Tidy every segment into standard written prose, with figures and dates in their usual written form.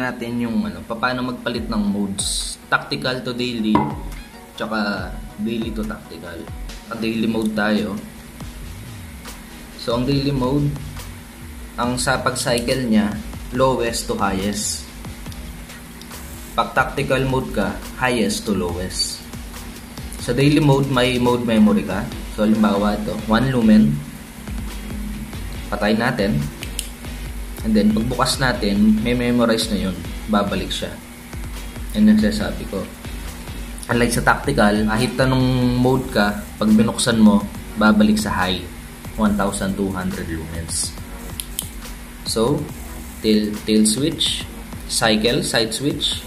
tingnan natin yung paano magpalit ng modes. Tactical to daily, tsaka daily to tactical. Daily mode tayo. So, ang daily mode, ang sa pag-cycle niya, lowest to highest. Pag tactical mode ka, highest to lowest. Sa daily mode, may mode memory ka. So, halimbawa ito, 1 lumen. Patay natin. And then, pagbukas natin, may memorize na yun. Babalik siya. Yan ang sasabi ko. Unlike sa tactical, kahit anong mode ka, pag binuksan mo, babalik sa high. 1,200 lumens. So, tail switch, cycle, side switch.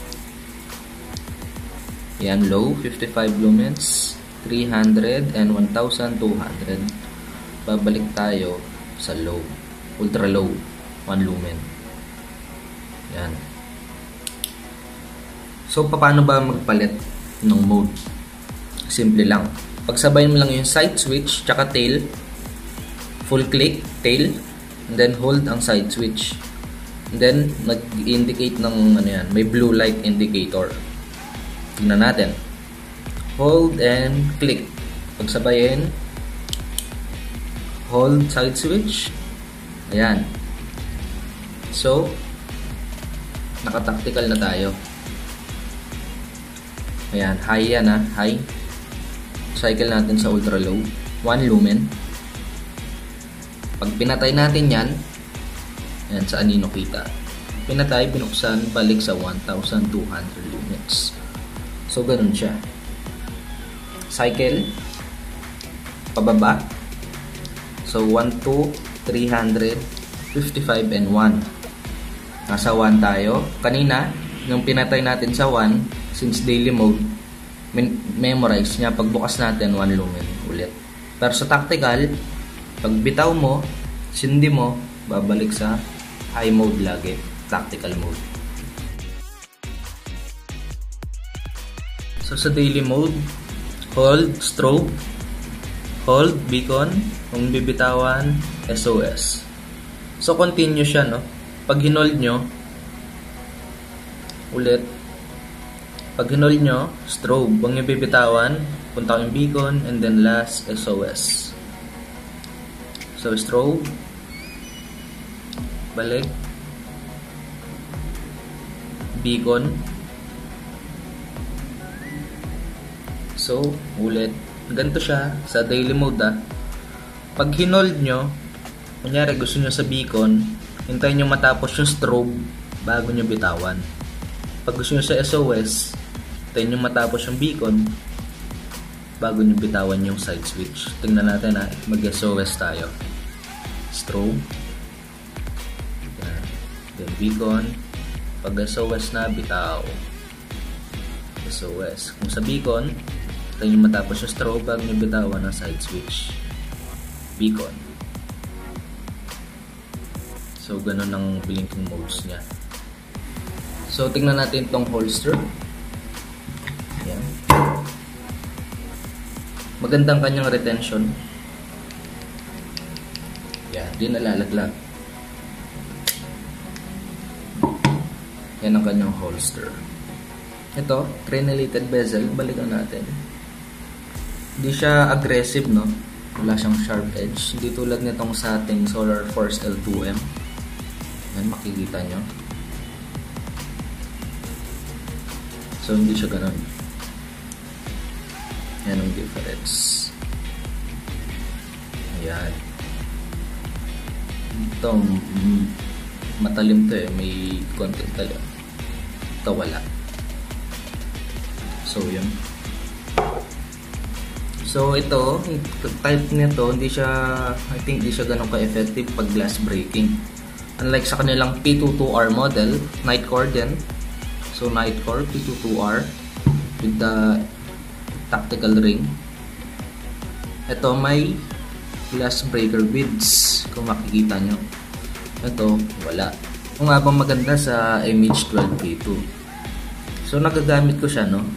Yan, low, 55 lumens, 300 and 1,200. Babalik tayo sa low, ultra low, 1 lumen. Yan. So, paano ba magpalit ng mode? Simple lang. Pagsabayin mo lang yung side switch, tsaka tail, full click, tail, and then hold ang side switch. And then, nag-indicate ng may blue light indicator. Tingnan natin. Hold and click. Pagsabayin, hold side switch. Ayan. So, naka-tactical na tayo. Ayan, high yan high. Cycle natin sa ultra low, 1 lumen. Pag pinatay natin yan, ayan, saan nyo kita? Pinatay, binuksan, balik sa 1,200 lumens. So, ganun siya. Cycle, pababa. So, 1, 2, 300, 55, and 1. Nasa 1 tayo. Kanina, nung pinatay natin sa 1, since daily mode, memorize niya. Pagbukas natin, 1 lumen ulit. Pero sa tactical, pag bitaw mo, sindi mo, babalik sa high mode lagi. Tactical mode. So, sa daily mode, hold, strobe, hold, beacon, kung bibitawan, S.O.S. So, continue siya, no? Pag hinold nyo, ulit, pag hinold nyo, strobe, huwag nyo bibitawan, punta yung beacon, and then last, S.O.S. So, strobe, balik, beacon, so, ulit, ganito siya, sa daily mode Pag hinold nyo, kunyari gusto nyo sa beacon, hintayin nyo matapos yung strobe bago nyo bitawan. Pag gusto nyo sa S.O.S, hintayin nyo matapos yung beacon bago nyo bitawan yung side switch. Tingnan natin mag-S.O.S tayo. Strobe, then beacon. Pag S.O.S na, bitaw. S.O.S. Kung sa beacon, hintayin nyo matapos yung strobe bago nyo bitawan ng side switch. Beacon. So, ganun ang blinking modes niya. So, tingnan natin itong holster. Ayan. Magandang kanyang retention. Ayan, di nalalaglag. Yan ang kanyang holster. Ito, crenellated bezel. Balikan natin. Hindi siya aggressive, no? Wala siyang sharp edge. Hindi tulad nitong sa ating Solar Force L2M. Yan, makikita nyo. So, hindi siya ganun. Yan ang difference. Ayan. Ito, matalim to may konting talim. Ito, wala. So, yun. So, ito, type nito, hindi siya, I think, hindi siya ganun ka-effective pag glass breaking. Unlike sa kanilang P22R model, Nitecore din. So, Nitecore P22R with the tactical ring. Ito, may glass breaker beads, kung makikita nyo. Ito, wala. Kung nga bang maganda sa MH12 V2. So, nagagamit ko siya, no?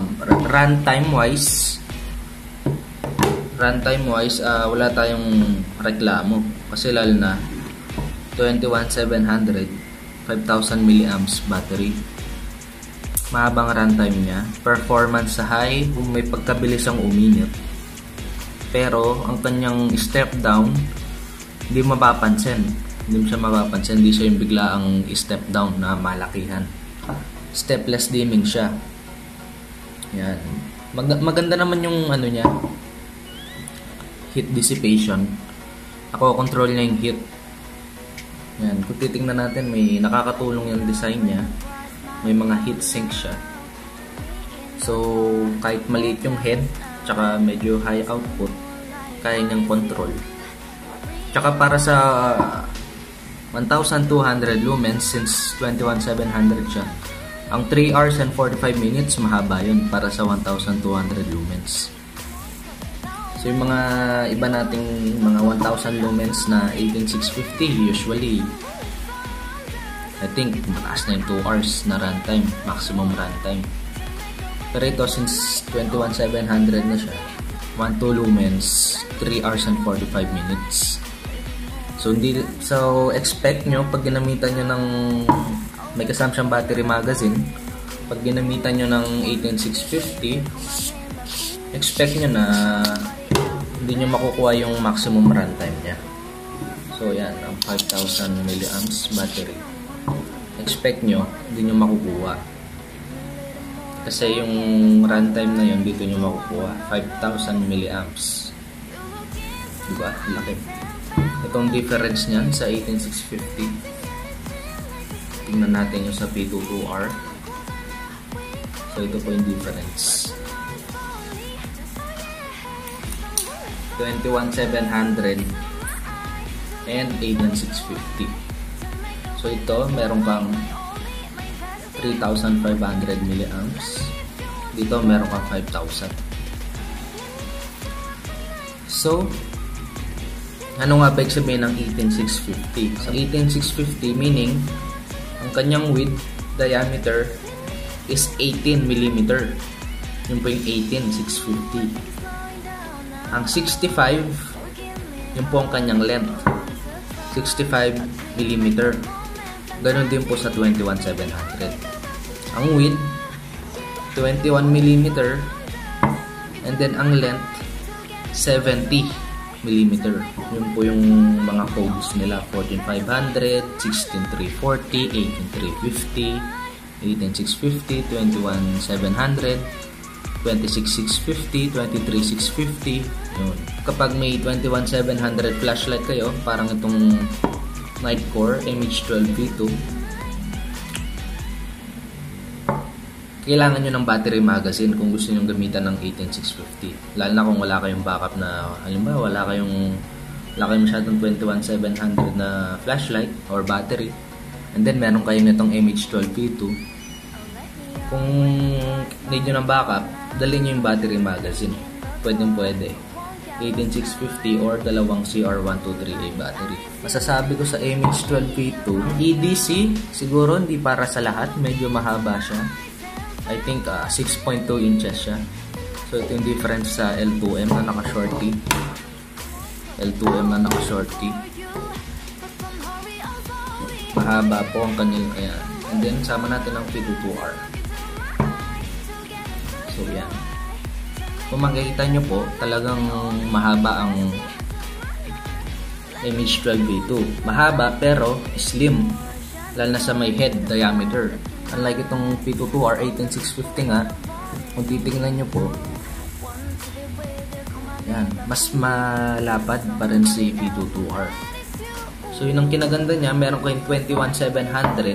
Runtime-wise, wala tayong reklamo. Kasi lalo na, 21,700 5,000 milliamps battery. Mahabang runtime niya. Performance sa high, kung may pagkabilis ang uminit. Pero, ang kanyang step down, hindi mapapansin. Hindi siya mapapansin. Hindi siya yung bigla ang step down na malakihan. Stepless dimming siya. Yan. Maganda naman yung ano niya, heat dissipation. Ako, control niya yung heat. Yan. Kung titingnan natin, may nakakatulong yung design niya. May mga heat sink siya. So, kahit maliit yung head, tsaka medyo high output, kaya niyang control. Tsaka para sa 1,200 lumens, since 21,700 siya, ang 3 hours and 45 minutes, mahaba yun para sa 1,200 lumens. So, yung mga iba nating mga 1,000 lumens na 18,650, usually, I think, mataas na yung 2 hours na runtime, maximum runtime. Pero ito, since 21,700 na siya, 1,2 lumens, 3 hours and 45 minutes. So, expect nyo, pag ginamitan nyo ng, may kasama siyang battery magazine, pag ginamitan nyo ng 18,650, expect nyo na hindi nyo makukuha yung maximum runtime niya. So, yan, ang 5,000 milliamps battery. Expect nyo, hindi nyo makukuha. Kasi yung runtime na yun, dito nyo makukuha. 5,000 milliamps. Diba? Laki. Itong difference niyan sa 18,650. Tingnan natin yung sa P22R. So, ito po yung difference. 21,700 and 18,650. So ito, meron kang 3,500 milliamps. Dito, meron kang 5,000. So, ano nga ba ibig sabihin ng 18,650? Sa 18,650, meaning, ang kanyang width, diameter, is 18 mm. Yun po yung 18,650. Ang 65, yun po ang kanyang length. 65 mm. Ganon din po sa 21,700. Ang width, 21 mm. And then ang length, 70 mm. Yun po yung mga codes nila. 14,500, 16,340, 18,350, 18,650, 21,700, 26,650, 23,650. Yun. Kapag may 21,700 flashlight kayo, parang itong Nitecore MH12 V2, kailangan nyo ng battery magazine kung gusto nyo gamitan ng 18,650. Lalo na kung wala kayong backup na, halimbawa, wala kayong masyadong 21,700 na flashlight or battery, and then meron kayo nitong MH12 V2. Kung need nyo ng backup, dalhin nyo yung battery magazine. Pwede. 18,650 or dalawang CR123A battery. Masasabi ko sa MH12 V2, EDC, siguro hindi para sa lahat. Medyo mahaba siya. I think 6.2 inches siya. So ito yung difference sa L2M na naka-shorty. L2M na naka-shorty. Mahaba po ang kanyang kaya. And then sama natin ang P22R. So yan. Kung makikita nyo po, talagang mahaba ang MH12 V2. Mahaba pero slim. Lalo na sa may head diameter. Unlike itong P22R 18650 nga, kung titingnan nyo po, yan, mas malapad pa rin si P22R. So yun ang kinaganda niya, meron kayong 21,700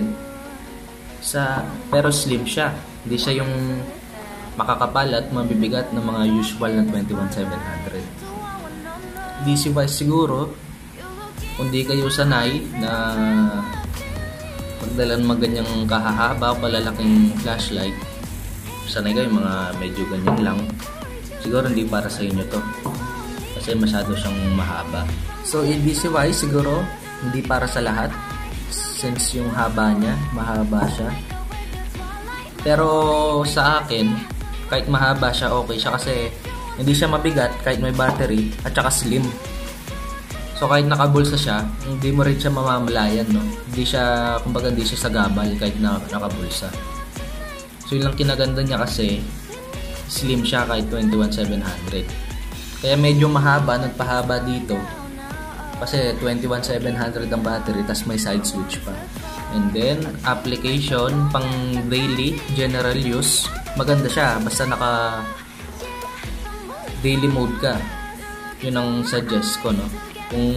pero slim siya. Hindi siya yung makakapal at mabibigat ng mga usual na 21,700. DC-wise siguro, kung di kayo sanay na magdalan maganyang kahahaba o palalaking flashlight, sanay kayo mga medyo ganyan lang, siguro hindi para sa inyo to kasi masyado siyang mahaba. So DC-wise siguro hindi para sa lahat since yung haba niya, mahaba siya. Pero sa akin, kahit mahaba siya, okay siya kasi hindi siya mabigat kahit may battery at saka slim. So kahit nakabulsa siya, hindi mo rin siya mamamalayan, no? Hindi siya, kumbaga hindi siya sagabal kahit nakabulsa. So yun lang kinaganda niya kasi slim siya kahit 21,700. Kaya medyo mahaba, nagpahaba dito. Kasi 21,700 ang battery, tas may side switch pa. And then, application, pang daily, general use, maganda siya. Basta naka daily mode ka. Yun ang suggest ko, no? Kung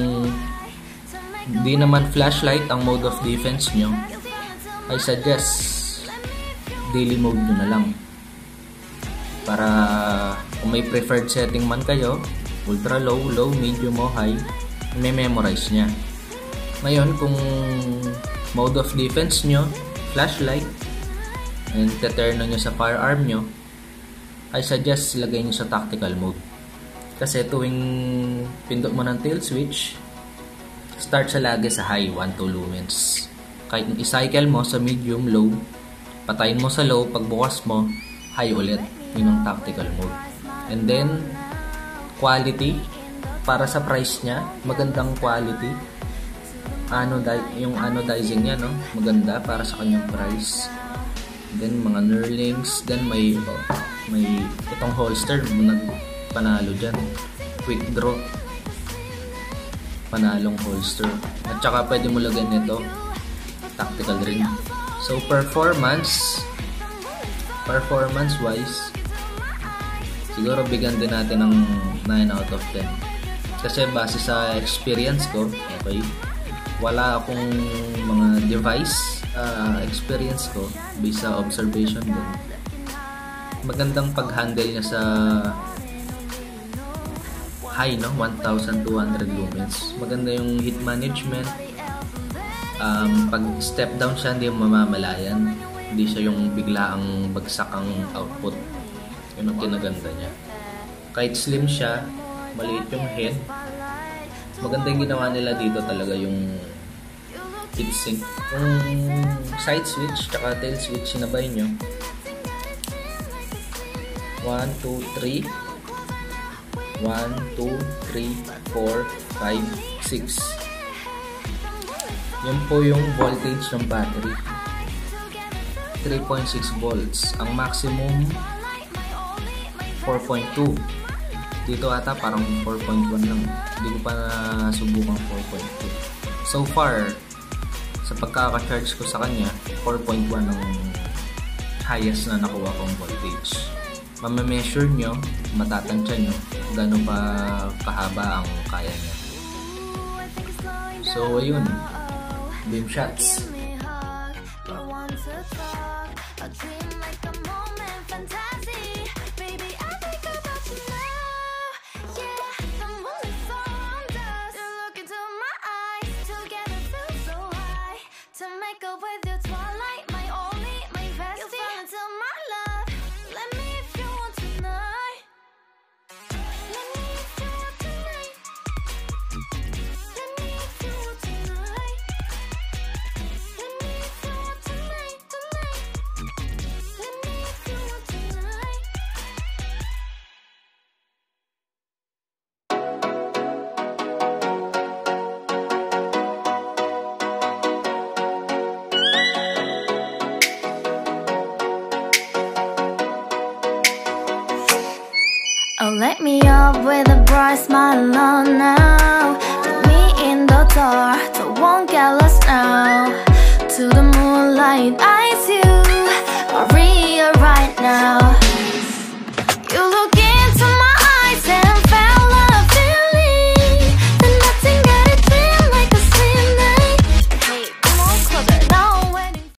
di naman flashlight ang mode of defense nyo, I suggest daily mode nyo na lang. Para kung may preferred setting man kayo, ultra low, low, medium o high, may memorize nya. Ngayon, kung mode of defense nyo, flashlight, and te-turn nyo sa firearm nyo, I suggest lagay nyo sa tactical mode. Kasi tuwing pindot mo ng Tailswitch, start siya lagi sa high, 1-2 lumens. Kahit i-cycle mo sa medium, low, patayin mo sa low, pagbukas mo, high ulit. Yun ang tactical mode. And then, quality, para sa price niya, magandang quality. Yung anodizing niya, no? Maganda para sa kanyang price. Then, mga knurlings. Then, may itong holster, panalo dyan. Quick draw. Panalong holster. At saka, pwede mo lagyan nito. Tactical rin. So, performance-wise, siguro bigyan din natin ng 9 out of 10. Kasi base sa experience ko, okay, wala akong mga device experience ko based sa observation din. Magandang pag-handle niya sa high, no? 1,200 lumens. Maganda yung heat management. Pag step down siya, hindi mamamalayan. Hindi siya yung biglaang bagsak ang output. Yun ang kinaganda niya. Kahit slim siya, maliit yung head, maganda yung ginawa nila dito talaga yung heatsink. Yung side switch tsaka tail switch, sinabay nyo. 1, 2, 3 1, 2, 3, 4, 5, 6. Yan po yung voltage ng battery. 3.6 volts. Ang maximum 4.2. Dito ata parang 4.1 lang. Hindi ko pa nasubukan 4.2. So far, sa pagkaka-charge ko sa kanya, 4.1 ang highest na nakuha kong voltage. Mamameasure nyo, matatansya nyo gano'n pa kahaba ang kaya niya. So, ayun. Beam shots. Oh, let me up with a bright smile on now. Put me in the dark, so won't get lost now. To the moonlight, eyes you.